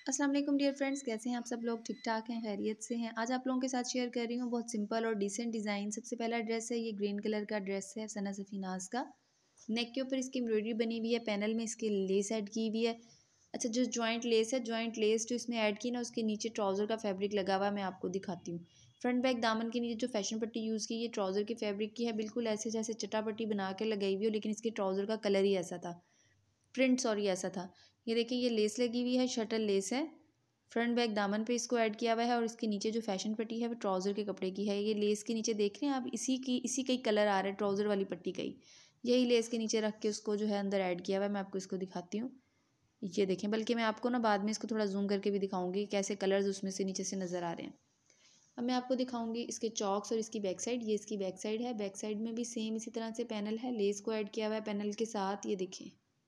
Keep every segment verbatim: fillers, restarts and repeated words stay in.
अस्सलाम वालेकुम dear friends, कैसे हैं आप सब लोग? ठीक ठाक हैं, खैरियत से हैं। आज आप लोगों के साथ शेयर कर रही हूँ बहुत सिंपल और डिसेंट डिज़ाइन। सबसे पहला ड्रेस है, ये ग्रीन कलर का ड्रेस है सना सफीनाज का। नेक के ऊपर इसकी एम्ब्रॉयडरी बनी हुई है, पैनल में इसकी लेस ऐड की हुई है। अच्छा, जो जॉइंट लेस है, जॉइंट लेस जो इसमें ऐड की ना, उसके नीचे ट्राउज़र का फैब्रिक लगा हुआ है। मैं आपको दिखाती हूँ। फ्रंट बैक दामन के नीचे जो फैशन पट्टी यूज़ की, ये ट्राउज़र के फैब्रिक की है। बिल्कुल ऐसे जैसे चटा पट्टी बना के लगाई हुई हो, लेकिन इसके ट्राउज़र का कलर ही ऐसा था, प्रिंट सॉरी ऐसा था। ये देखिए, ये लेस लगी हुई है, शटल लेस है। फ्रंट बैक दामन पे इसको ऐड किया हुआ है और इसके नीचे जो फैशन पट्टी है वो ट्राउज़र के कपड़े की है। ये लेस के नीचे देख रहे हैं आप, इसी की इसी का ही कलर आ रहा है, ट्राउज़र वाली पट्टी का ही। यही लेस के नीचे रख के उसको जो है अंदर ऐड किया हुआ है। मैं आपको इसको दिखाती हूँ, ये देखें। बल्कि मैं आपको ना बाद में इसको थोड़ा जूम करके भी दिखाऊंगी कैसे कलर्स उसमें से नीचे से नज़र आ रहे हैं। अब मैं आपको दिखाऊंगी इसके चॉक्स और इसकी बैक साइड। ये इसकी बैक साइड है। बैक साइड में भी सेम इसी तरह से पैनल है, लेस को ऐड किया हुआ है पैनल के साथ, ये देखें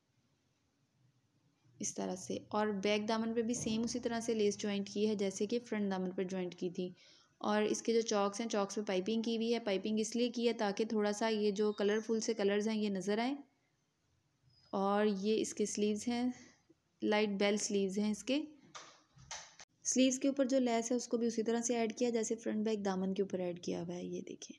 इस तरह से। और बैक दामन पे भी सेम उसी तरह से लेस जॉइंट की है जैसे कि फ्रंट दामन पर जॉइंट की थी। और इसके जो चॉक्स हैं, चॉक्स पे पाइपिंग की हुई है। पाइपिंग इसलिए की है ताकि थोड़ा सा ये जो कलरफुल से कलर्स हैं ये नज़र आए। और ये इसके स्लीव्स हैं, लाइट बेल स्लीव्स हैं इसके। स्लीव्स के ऊपर जो लेस है उसको भी उसी तरह से ऐड किया जैसे फ्रंट बैक दामन के ऊपर ऐड किया हुआ है, ये देखें।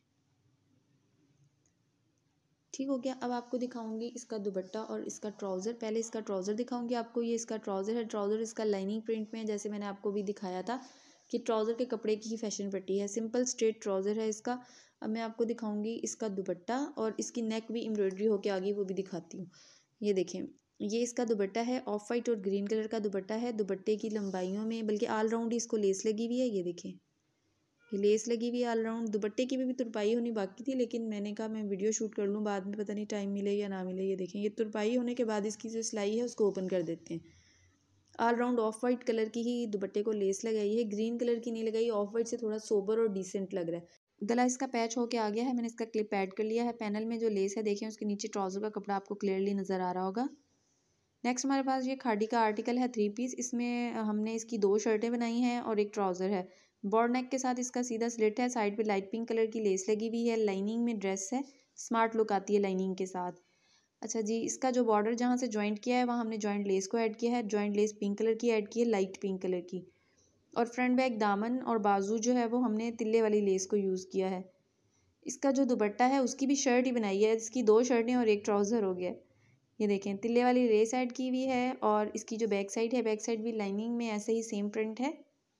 ठीक हो गया। अब आपको दिखाऊंगी इसका दुपट्टा और इसका ट्राउज़र। पहले इसका ट्राउज़र दिखाऊंगी आपको। ये इसका ट्राउज़र है। ट्राउज़र इसका लाइनिंग प्रिंट में है, जैसे मैंने आपको भी दिखाया था कि ट्राउज़र के कपड़े की ही फैशन पट्टी है। सिंपल स्ट्रेट ट्राउज़र है इसका। अब मैं आपको दिखाऊंगी इसका दुपट्टा और इसकी नेक भी एम्ब्रॉयडरी होके आ गई, वो भी दिखाती हूँ। ये देखें, ये इसका दुपट्टा है। ऑफ वाइट और ग्रीन कलर का दुपट्टा है। दुपट्टे की लंबाइयों में बल्कि ऑल राउंड इसको लेस लगी हुई है, ये देखें। ये लेस लगी हुई है ऑल राउंड। दुपट्टे की भी, भी तुरपाई होनी बाकी थी, लेकिन मैंने कहा मैं वीडियो शूट कर लूँ, बाद में पता नहीं टाइम मिले या ना मिले। ये देखें, ये तुरपाई होने के बाद इसकी जो सिलाई है उसको ओपन कर देते हैं। All round off white colour की ही दुपट्टे को लेस लगाई है, ग्रीन कलर की नहीं लगाई। ऑफ वाइट से थोड़ा सोबर और डिसेंट लग रहा है। गला इसका पैच होके आ गया है। मैंने इसका क्लिप ऐड कर लिया है। पैनल में जो लेस है देखें, उसके नीचे ट्राउज़र का कपड़ा आपको क्लियरली नज़र आ रहा होगा। नेक्स्ट हमारे पास ये खाड़ी का आर्टिकल है, थ्री पीस। इसमें हमने इसकी दो शर्टें बनाई हैं और एक ट्राउज़र है। बॉर्ड नेक के साथ इसका सीधा स्लिट है। साइड पे लाइट पिंक कलर की लेस लगी हुई है। लाइनिंग में ड्रेस है, स्मार्ट लुक आती है लाइनिंग के साथ। अच्छा जी, इसका जो बॉर्डर जहाँ से जॉइंट किया है वहाँ हमने जॉइंट लेस को ऐड किया है। जॉइंट लेस पिंक कलर की ऐड की है, लाइट पिंक कलर की। और फ्रंट बैक दामन और बाजू जो है वो हमने तिल्ले वाली लेस को यूज़ किया है। इसका जो दुपट्टा है उसकी भी शर्ट ही बनाई है। इसकी दो शर्टें और एक ट्राउज़र हो गया। ये देखें, तिल्ले वाली लेस ऐड की हुई है। और इसकी जो बैक साइड है, बैक साइड भी लाइनिंग में ऐसे ही सेम प्रिंट है।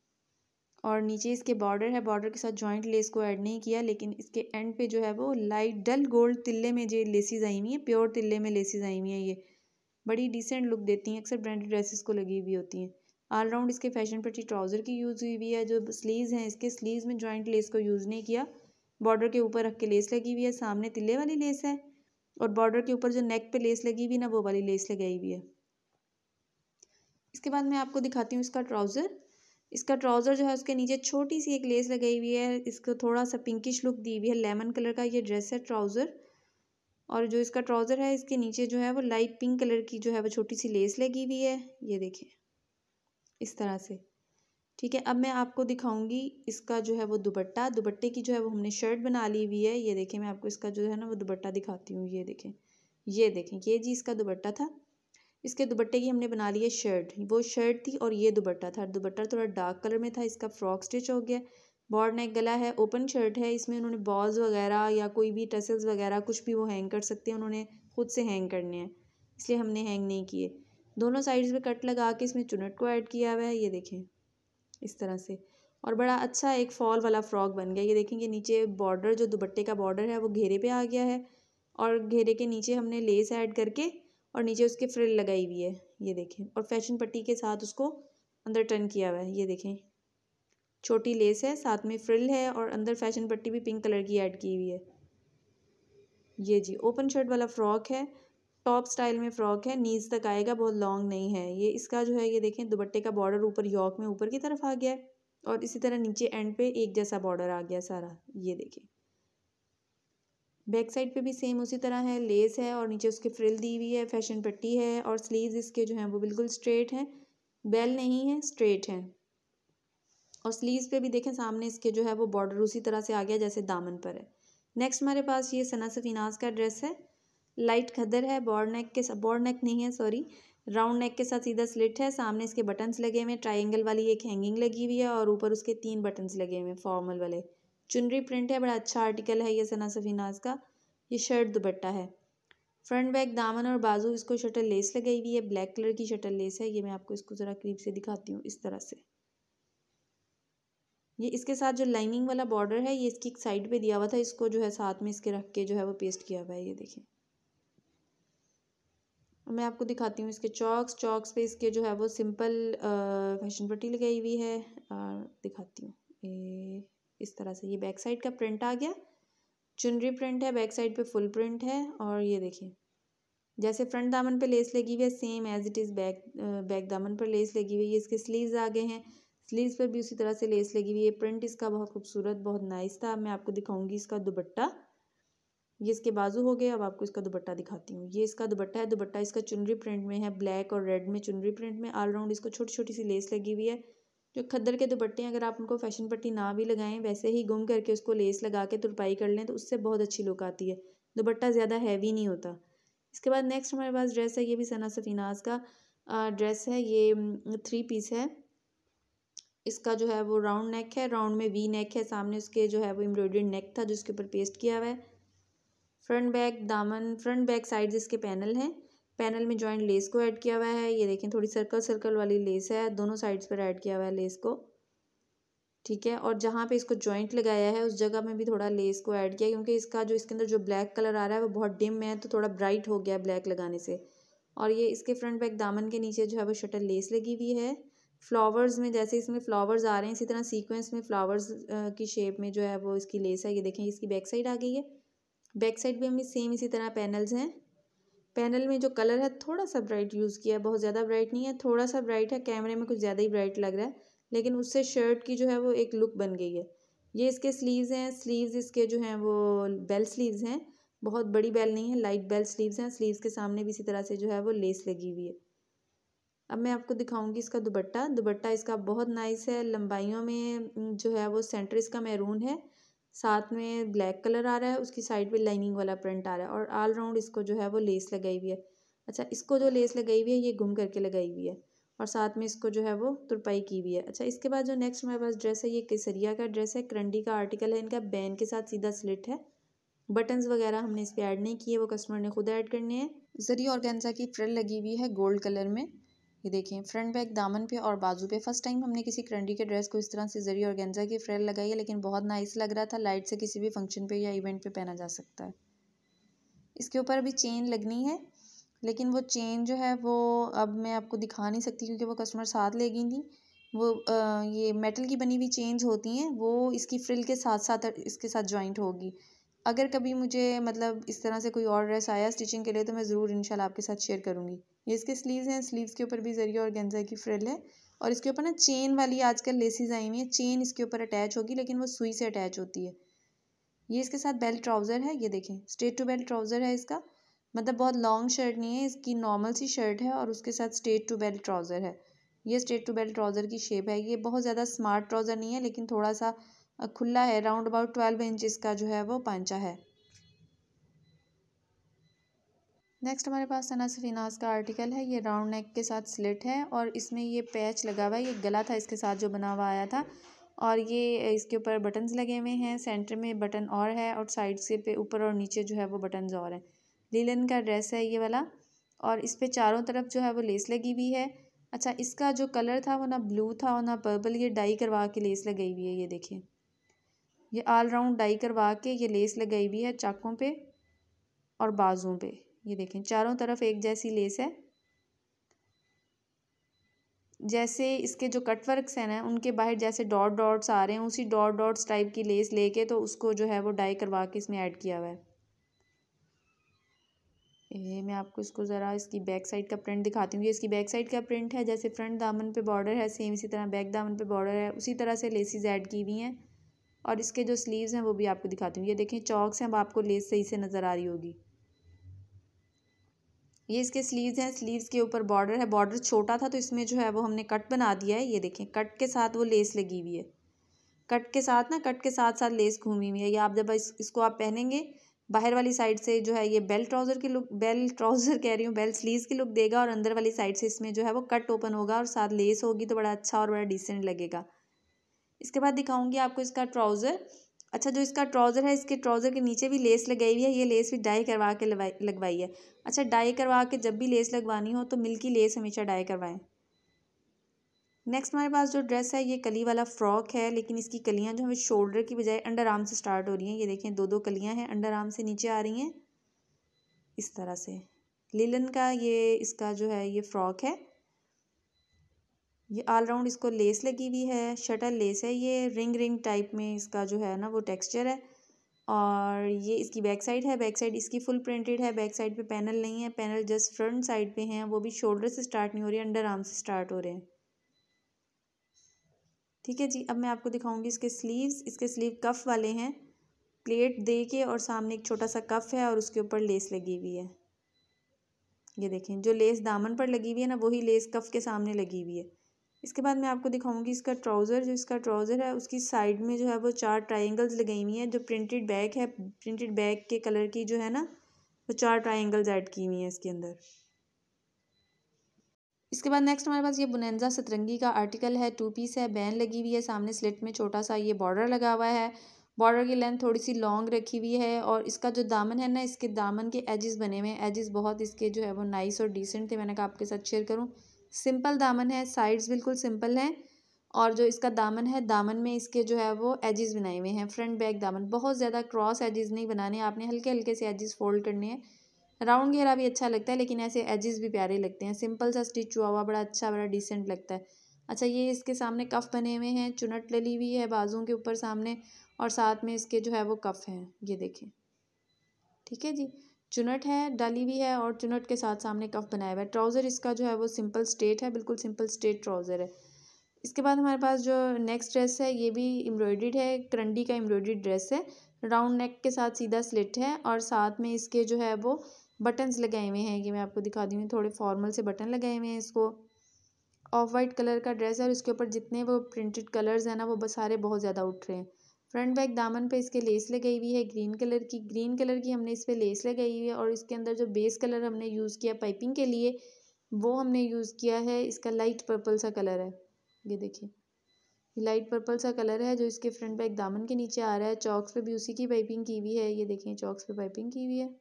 और नीचे इसके बॉर्डर है। बॉर्डर के साथ जॉइंट लेस को ऐड नहीं किया, लेकिन इसके एंड पे जो है वो लाइट डल गोल्ड तिल्ले में जो लेसिस आई हुई है, प्योर तिल्ले में लेसिस आई हुई हैं। ये बड़ी डिसेंट लुक देती हैं, अक्सर ब्रांडेड ड्रेसेस को लगी हुई होती हैं। ऑल राउंड इसके फैशन पट्टी ट्राउज़र की यूज़ हुई हुई है। जो स्लीव्स हैं इसके, स्लीव्स में जॉइंट लेस को यूज़ नहीं किया। बॉर्डर के ऊपर रख के लेस लगी हुई है, सामने तिल्ले वाली लेस है। और बॉर्डर के ऊपर जो नेक पे लेस लगी हुई ना, वो वाली लेस लगाई हुई है। इसके बाद मैं आपको दिखाती हूँ इसका ट्राउज़र। इसका ट्राउज़र जो है उसके नीचे छोटी सी एक लेस लगाई हुई है। इसको थोड़ा सा पिंकिश लुक दी हुई है। लेमन कलर का ये ड्रेस है, ट्राउज़र। और जो इसका ट्राउज़र है इसके नीचे जो है वो लाइट पिंक कलर की जो है वो छोटी सी लेस लगी हुई है, ये देखें इस तरह से। ठीक है, अब मैं आपको दिखाऊंगी इसका जो है वो दुपट्टा। दुपट्टे की जो है वो हमने शर्ट बना ली हुई है। ये देखें, मैं आपको इसका जो है ना वो दुपट्टा दिखाती हूँ। ये देखें, ये देखें, ये जी इसका दुपट्टा था। इसके दुपट्टे की हमने बना ली है शर्ट। वो शर्ट थी और ये दुपट्टा था। दुपट्टा थोड़ा डार्क कलर में था। इसका फ्रॉक स्टिच हो गया। बॉर्ड नेक गला है, ओपन शर्ट है। इसमें उन्होंने बॉल्स वगैरह या कोई भी टसल्स वगैरह कुछ भी वो हैंग कर सकते हैं, उन्होंने खुद से हैंग करने हैं, इसलिए हमने हैंग नहीं किए। दोनों साइड्स में कट लगा के इसमें चुनट को ऐड किया हुआ है, ये देखें इस तरह से। और बड़ा अच्छा एक फॉल वाला फ्रॉक बन गया। ये देखेंगे नीचे बॉर्डर, जो दुपट्टे का बॉर्डर है वो घेरे पे आ गया है। और घेरे के नीचे हमने लेस ऐड करके और नीचे उसके फ्रिल लगाई हुई है, ये देखें। और फैशन पट्टी के साथ उसको अंदर टर्न किया हुआ है, ये देखें। छोटी लेस है, साथ में फ्रिल है और अंदर फैशन पट्टी भी पिंक कलर की ऐड की हुई है। ये जी ओपन शर्ट वाला फ्रॉक है, टॉप स्टाइल में फ्रॉक है, नीज तक आएगा, बहुत लॉन्ग नहीं है। ये इसका जो है ये देखें, दुपट्टे का बॉर्डर ऊपर यॉक में ऊपर की तरफ आ गया है और इसी तरह नीचे एंड पे एक जैसा बॉर्डर आ गया सारा, ये देखें। बैक साइड पे भी सेम उसी तरह है, लेस है और नीचे उसके फ्रिल दी हुई है, फैशन पट्टी है। और स्लीव्स इसके जो हैं वो बिल्कुल स्ट्रेट हैं, बेल नहीं है, स्ट्रेट हैं। और स्लीव्स पे भी देखें सामने इसके जो है वो बॉर्डर उसी तरह से आ गया जैसे दामन पर है। नेक्स्ट हमारे पास ये सना सफीनाज का ड्रेस है। लाइट खदर है, बॉर्ड नेक के, बॉर्ड नेक नहीं है सॉरी, राउंड नेक के साथ सीधा स्लिट है, सामने इसके बटन्स लगे हुए हैं, ट्रायंगल वाली एक हैंगिंग लगी हुई है और ऊपर उसके तीन बटन्स लगे हुए हैं फॉर्मल वाले। चुनरी प्रिंट है, बड़ा अच्छा आर्टिकल है ये सना सफीनाज का। ये शर्ट दुपट्टा है। फ्रंट बैक दामन और बाजू इसको शटल लेस लगाई हुई है, ब्लैक कलर की शटल लेस है। ये मैं आपको इसको ज़रा करीब से दिखाती हूँ इस तरह से। ये इसके साथ जो लाइनिंग वाला बॉर्डर है ये इसकी साइड पे दिया हुआ था, इसको जो है साथ में इसके रख के जो है वो पेस्ट किया हुआ है। ये देखिए, मैं आपको दिखाती हूँ इसके चॉक्स। चॉक्स पे इसके जो है वो सिंपल फैशन पट्टी लगाई हुई है और दिखाती हूँ ये इस तरह से। ये बैक साइड का प्रिंट आ गया, चुनरी प्रिंट है, बैक साइड पे फुल प्रिंट है। और ये देखिए जैसे फ्रंट दामन पे लेस लगी हुई है same as it is back back दामन पर लेस लगी हुई है। इसके स्लीव्स आ गए हैं, स्लीव्स पर भी उसी तरह से लेस लगी हुई है। प्रिंट इसका बहुत खूबसूरत, बहुत नाइस था। मैं आपको दिखाऊंगी इसका दुपट्टा। ये इसके बाजू हो गए, अब आपको इसका दुपट्टा दिखाती हूँ। ये इसका दुपट्टा है, दुपट्टा इसका चुनरी प्रिंट में है, ब्लैक और रेड में चुनरी प्रिंट में। ऑल राउंड इसको छोटी छोटी सी लेस लगी हुई है। जो खद्दर के दुपट्टे हैं अगर आप उनको फैशन पट्टी ना भी लगाएं, वैसे ही गुम करके उसको लेस लगा के तुरपाई कर लें तो उससे बहुत अच्छी लुक आती है। दुपट्टा ज़्यादा हैवी नहीं होता। इसके बाद नेक्स्ट हमारे पास ड्रेस है, ये भी सना सफीनाज का ड्रेस है। ये थ्री पीस है। इसका जो है वो राउंड नेक है, राउंड में वी नेक है, सामने उसके जो है वो एम्ब्रॉयडर्ड नेक था जिसके ऊपर पेस्ट किया हुआ है। फ्रंट बैक दामन, फ्रंट बैक साइड्स इसके पैनल हैं, पैनल में जॉइंट लेस को ऐड किया हुआ है। ये देखें थोड़ी सर्कल सर्कल वाली लेस है, दोनों साइड्स पर ऐड किया हुआ है लेस को, ठीक है। और जहाँ पे इसको जॉइंट लगाया है उस जगह में भी थोड़ा लेस को ऐड किया, क्योंकि इसका जो इसके अंदर जो ब्लैक कलर आ रहा है वो बहुत डिम है तो थोड़ा ब्राइट हो गया ब्लैक लगाने से। और ये इसके फ्रंट बैक दामन के नीचे जो है वो शटल लेस लगी हुई है। फ्लावर्स में जैसे इसमें फ्लावर्स आ रहे हैं इसी तरह सीक्वेंस में फ्लावर्स की शेप में जो है वो इसकी लेस है। ये देखें इसकी बैक साइड आ गई है। बैक साइड भी हमें सेम इसी तरह पैनल्स हैं। पैनल में जो कलर है थोड़ा सा ब्राइट यूज़ किया है, बहुत ज़्यादा ब्राइट नहीं है, थोड़ा सा ब्राइट है। कैमरे में कुछ ज़्यादा ही ब्राइट लग रहा है, लेकिन उससे शर्ट की जो है वो एक लुक बन गई है। ये इसके स्लीव्स हैं, स्लीव्स इसके जो हैं वो बेल स्लीव्स हैं, बहुत बड़ी बेल नहीं है, लाइट बेल स्लीव्स हैं। स्लीव्स के सामने भी इसी तरह से जो है वो लेस लगी हुई है। अब मैं आपको दिखाऊंगी इसका दुपट्टा। दुपट्टा इसका बहुत नाइस है, लंबाइयों में जो है वो सेंटर इसका मैरून है, साथ में ब्लैक कलर आ रहा है, उसकी साइड पे लाइनिंग वाला प्रिंट आ रहा है और ऑल राउंड इसको जो है वो लेस लगाई हुई है। अच्छा, इसको जो लेस लगाई हुई है ये घुम करके लगाई हुई है और साथ में इसको जो है वो तुरपाई की हुई है। अच्छा, इसके बाद जो नेक्स्ट हमारे पास ड्रेस है ये केसरिया का ड्रेस है, करंडी का आर्टिकल है इनका, बैन के साथ सीधा स्लिट है। बटन्स वगैरह हमने इस पर ऐड नहीं किए, वो कस्टमर ने खुद ऐड करने हैं। जरी ऑर्गेन्जा की फ्रिल लगी हुई है गोल्ड कलर में। ये देखें फ्रंट बैक दामन पे और बाजू पे। फर्स्ट टाइम हमने किसी करंडी के ड्रेस को इस तरह से जरी ऑर्गेन्जा की फ्रिल लगाई है, लेकिन बहुत नाइस लग रहा था। लाइट से किसी भी फंक्शन पे या इवेंट पे पहना जा सकता है। इसके ऊपर अभी चेन लगनी है, लेकिन वो चेन जो है वो अब मैं आपको दिखा नहीं सकती क्योंकि वो कस्टमर साथ ले गई थी। वो आ, ये मेटल की बनी हुई चेन्स होती हैं, वो इसकी फ्रिल के साथ साथ इसके साथ जॉइंट होगी। अगर कभी मुझे मतलब इस तरह से कोई और ड्रेस आया स्टिचिंग के लिए तो मैं ज़रूर इंशाल्लाह आपके साथ शेयर करूँगी। ये इसके स्लीव्स हैं, स्लीव्स के ऊपर भी जरी ऑर्गेन्जा की फ्रिल है और इसके ऊपर ना चेन वाली आजकल लेसिस आई हुई है, चेन इसके ऊपर अटैच होगी लेकिन वो सुई से अटैच होती है। ये इसके साथ बेल्ट ट्राउज़र है, ये देखें स्ट्रेट टू बेल्ट ट्राउज़र है इसका, मतलब बहुत लॉन्ग शर्ट नहीं है, इसकी नॉर्मल सी शर्ट है और उसके साथ स्ट्रेट टू बेल्ट ट्राउज़र है। ये स्ट्रेट टू बेल्ट ट्राउज़र की शेप है। ये बहुत ज़्यादा स्मार्ट ट्राउज़र नहीं है लेकिन थोड़ा सा खुला है, राउंड अबाउट ट्वेल्व इंच इसका जो है वो पांचा है। नेक्स्ट हमारे पास सना सफीनाज का आर्टिकल है, ये राउंड नेक के साथ स्लिट है और इसमें ये पैच लगा हुआ है, ये गला था इसके साथ जो बना हुआ आया था और ये इसके ऊपर बटन्स लगे हुए हैं, सेंटर में बटन और है और साइड से पे ऊपर और नीचे जो है वो बटन्स और हैं। लीलन का ड्रेस है ये वाला और इस पर चारों तरफ जो है वो लेस लगी हुई है। अच्छा, इसका जो कलर था वो ना ब्लू था और ना पर्पल, ये डाई करवा के लेस लगाई हुई है। ये देखिए ये ऑल राउंड डाई करवा के ये लेस लगाई हुई है चाकों पे और बाजुओं पे। ये देखें चारों तरफ एक जैसी लेस है। जैसे इसके जो कट वर्क्स हैं ना उनके बाहर जैसे डॉट डॉट्स आ रहे हैं, उसी डॉट डॉट्स टाइप की लेस लेके तो उसको जो है वो डाई करवा के इसमें ऐड किया हुआ है। ये मैं आपको इसको ज़रा इसकी बैक साइड का प्रिंट दिखाती हूँ। ये इसकी बैक साइड का प्रिंट है, जैसे फ्रंट दामन पे बॉर्डर है सेम इसी तरह बैक दामन पे बॉर्डर है, उसी तरह से लेसिस ऐड की हुई हैं। और इसके जो स्लीव्स हैं वो भी आपको दिखाती हूँ। ये देखें चौक्स हैं, अब आपको लेस सही से नज़र आ रही होगी। ये इसके स्लीव्स हैं, स्लीव्स के ऊपर बॉर्डर है, बॉर्डर छोटा था तो इसमें जो है वो हमने कट बना दिया है। ये देखें कट के साथ वो लेस लगी हुई है, कट के साथ ना कट के साथ साथ लेस घूमी हुई है। ये आप जब इस, इसको आप पहनेंगे बाहर वाली साइड से जो है ये बेल ट्राउज़र की लुक, बेल ट्राउज़र कह रही हूँ, बेल स्लीव्स की लुक देगा, और अंदर वाली साइड से इसमें जो है वो कट ओपन होगा और साथ लेस होगी तो बड़ा अच्छा और बड़ा डिसेंट लगेगा। इसके बाद दिखाऊंगी आपको इसका ट्राउज़र। अच्छा, जो इसका ट्राउज़र है, इसके ट्राउज़र के नीचे भी लेस लगाई हुई है, ये लेस भी डाई करवा के लगवाई है। अच्छा, डाई करवा के जब भी लेस लगवानी हो तो मिल्की लेस हमेशा डाई करवाएं। नेक्स्ट हमारे पास जो ड्रेस है ये कली वाला फ्रॉक है, लेकिन इसकी कलियां जो है शोल्डर की बजाय अंडर आर्म से स्टार्ट हो रही हैं। ये देखें, दो दो कलियां हैं, अंडर आर्म से नीचे आ रही हैं इस तरह से। लिलन का ये इसका जो है ये फ्रॉक है। ये ऑल राउंड इसको लेस लगी हुई है, शटल लेस है, ये रिंग रिंग टाइप में इसका जो है ना वो टेक्सचर है। और ये इसकी बैक साइड है, बैक साइड इसकी फुल प्रिंटेड है, बैक साइड पे पैनल नहीं है, पैनल जस्ट फ्रंट साइड पे हैं, वो भी शोल्डर से स्टार्ट नहीं हो रही है, अंडर आर्म से स्टार्ट हो रहे हैं। ठीक है जी, अब मैं आपको दिखाऊंगी इसके स्लीव्स। इसके स्लीव कफ वाले हैं, प्लेट दे के और सामने एक छोटा सा कफ है और उसके ऊपर लेस लगी हुई है। ये देखें, जो लेस दामन पर लगी हुई है ना वही लेस कफ के सामने लगी हुई है। इसके बाद मैं आपको दिखाऊंगी इसका ट्राउज़र। जो इसका ट्राउज़र है उसकी साइड में जो है वो चार ट्राइंगल्स लगाई हुई हैं। जो प्रिंटेड बैक है, प्रिंटेड बैक के कलर की जो है ना वो चार ट्राइंगल्स ऐड की हुई हैं इसके अंदर। इसके बाद नेक्स्ट हमारे पास ये बुनेंजा सतरंगी का आर्टिकल है, टू पीस है, बैन लगी हुई है, सामने स्लिट में छोटा सा ये बॉर्डर लगा हुआ है। बॉर्डर की लेंथ थोड़ी सी लॉन्ग रखी हुई है, और इसका जो दामन है ना, इसके दामन के एजेस बने हुए हैं। एजेस बहुत इसके जो है वो नाइस और डिसेंट थे, मैंने कहा आपके साथ शेयर करूँ। सिंपल दामन है, साइड्स बिल्कुल सिंपल हैं, और जो इसका दामन है, दामन में इसके जो है वो एजेस बनाए हुए हैं। फ्रंट बैक दामन बहुत ज़्यादा क्रॉस एजेस नहीं बनाने, आपने हल्के हल्के से एजेस फोल्ड करने हैं। राउंड घेरा भी अच्छा लगता है, लेकिन ऐसे एजेस भी प्यारे लगते हैं। सिंपल सा स्टिच हुआ हुआ बड़ा अच्छा, बड़ा डिसेंट लगता है। अच्छा, ये इसके सामने कफ बने हुए हैं, चुनट डली हुई है बाजुओं के ऊपर सामने, और साथ में इसके जो है वो कफ हैं, ये देखें। ठीक है जी, चुनट है डाली हुई है और चुनट के साथ सामने कफ बनाया हुआ है। ट्राउज़र इसका जो है वो सिंपल स्ट्रेट है, बिल्कुल सिंपल स्ट्रेट ट्राउज़र है। इसके बाद हमारे पास जो नेक्स्ट ड्रेस है ये भी एम्ब्रॉयडर्ड है, करंडी का एम्ब्रॉयडर्ड ड्रेस है। राउंड नेक के साथ सीधा स्लिट है, और साथ में इसके जो है वो बटन्स लगाए हुए हैं। ये मैं आपको दिखा दी हूँ, थोड़े फॉर्मल से बटन लगाए हुए हैं। इसको ऑफ वाइट कलर का ड्रेस है, और इसके ऊपर जितने वो प्रिंटेड कलर्स हैं ना वो सारे बहुत ज़्यादा उठ रहे हैं। फ्रंट बैक दामन पे इसके लेस लगाई हुई है ग्रीन कलर की, ग्रीन कलर की हमने इस पर लेस लगाई हुई है। और इसके अंदर जो बेस कलर हमने यूज़ किया पाइपिंग के लिए, वो हमने यूज़ किया है इसका लाइट पर्पल सा कलर है। ये देखिए, लाइट पर्पल सा कलर है जो इसके फ्रंट बैक दामन के नीचे आ रहा है। चॉक्स पे भी उसी की पाइपिंग की हुई है, ये देखें चॉक्स पे पाइपिंग की हुई है।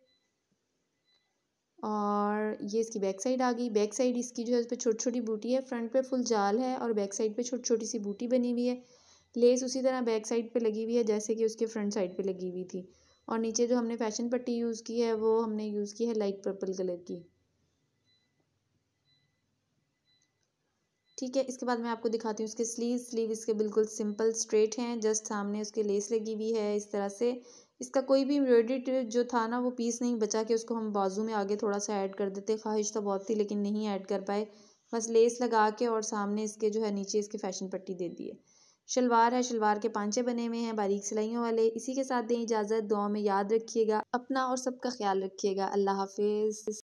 और ये इसकी बैक साइड आ गई। बैक साइड इसकी जो है उस पर छोटी छोटी बूटी है, फ्रंट पे फुल जाल है और बैक साइड पे छोटी छोटी सी बूटी बनी हुई है। लेस उसी तरह बैक साइड पे लगी हुई है जैसे कि उसके फ्रंट साइड पे लगी हुई थी। और नीचे जो हमने फैशन पट्टी यूज़ की है वो हमने यूज़ की है लाइट पर्पल कलर की। ठीक है, इसके बाद मैं आपको दिखाती हूँ उसके स्लीव। स्लीव इसके बिल्कुल सिंपल स्ट्रेट हैं, जस्ट सामने उसके लेस लगी हुई है इस तरह से। इसका कोई भी एम्ब्रॉयडरी जो था ना वो पीस नहीं बचा के उसको हम बाजू में आगे थोड़ा सा ऐड कर देते। ख्वाहिश तो बहुत थी लेकिन नहीं ऐड कर पाए, बस लेस लगा के और सामने इसके जो है नीचे इसके फैशन पट्टी दे दी है। शलवार है, शलवार के पांचे बने हुए हैं बारीक सिलाइयों वाले। इसी के साथ दें इजाज़त, दुआ में याद रखिएगा अपना और सबका ख्याल रखिएगा। अल्लाह हाफिज़।